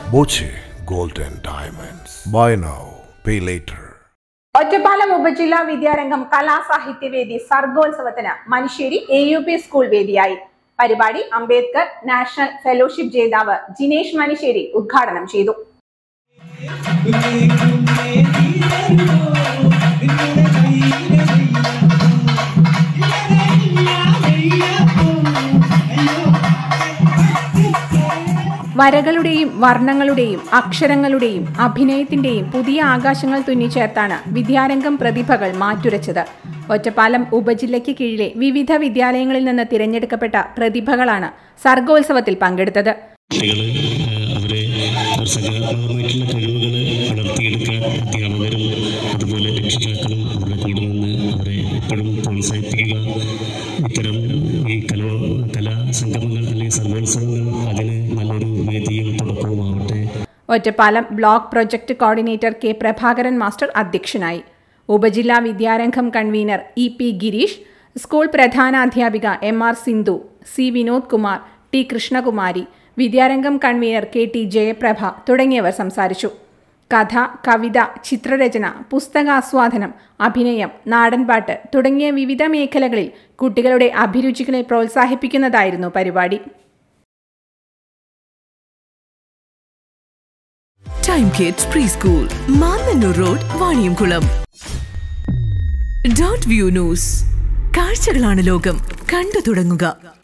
Boche Gold and Diamonds. Buy now, pay later. Ottapalam ഉപജില്ലാ വിദ്യാരംഗം കലാസാഹിത്യവേദി സർഗോത്സവത്തിന് Manusseri AUP school വേദിയായി. പരിപാടി അംബേദ്കർ നാഷണൽ ഫെലോഷിപ്പ് ജേതാവ് ജിനേഷ് മനുശ്ശേരി ഉദ്ഘാടനം ചെയ്തു. വരകളുടെയും വർണ്ണങ്ങളുടെയും അക്ഷരങ്ങളുടെയും അഭിനയത്തിന്റെയും പുതിയ ആകാശങ്ങൾ തുന്നിച്ചേർത്താണ് വിദ്യാരംഗം പ്രതിഭകൾ മാറ്റുരച്ചത്. ഒറ്റപ്പാലം ഉപജില്ലയ്ക്ക് കീഴിലെ വിവിധ വിദ്യാലയങ്ങളിൽ നിന്ന് തിരഞ്ഞെടുക്കപ്പെട്ട പ്രതിഭകളാണ് സർഗോത്സവത്തിൽ പങ്കെടുത്തത്. അവരെ സർഗാത്മകമായിട്ടുള്ള കഴിവുകൾ വളർത്തിയെടുക്കാൻ അധ്യാപകരും അതുപോലെ രക്ഷിതാക്കളും അവരുടെ കൂടെ നിന്ന് അവരെ എപ്പോഴും പ്രോത്സാഹിപ്പിക്കുക. ഇത്തരം ഈ കലാസംഗമങ്ങൾ അല്ലെങ്കിൽ സർഗോത്സവങ്ങൾ അതിന് നല്ലൊരു വേദിയും തുടക്കവുമാവട്ടെ. Ottapalam block project coordinator K. Prabhakaran master അധ്യക്ഷനായി. ഉപജില്ലാ Vidyarangam convener EP Girish, school പ്രധാനാധ്യാപിക MR Sindhu, C. Vinod Kumar, T. Krishnakumari, Vidyarangam convener KT Jayaprabha തുടങ്ങിയവർ സംസാരിച്ചു. കഥ, കവിത, ചിത്രരചന, പുസ്തകാസ്വാദനം, അഭിനയം, നാടൻപാട്ട് തുടങ്ങിയ വിവിധ മേഖലകളിൽ കുട്ടികളുടെ അഭിരുചികളെ പ്രോത്സാഹിപ്പിക്കുന്നതായിരുന്നു പരിപാടി. Time kids preschool, Mannanur road, Vaniyamkulam. Dot view news, കാഴ്ചകളാണ് ലോകം, കണ്ടു തുടങ്ങുക.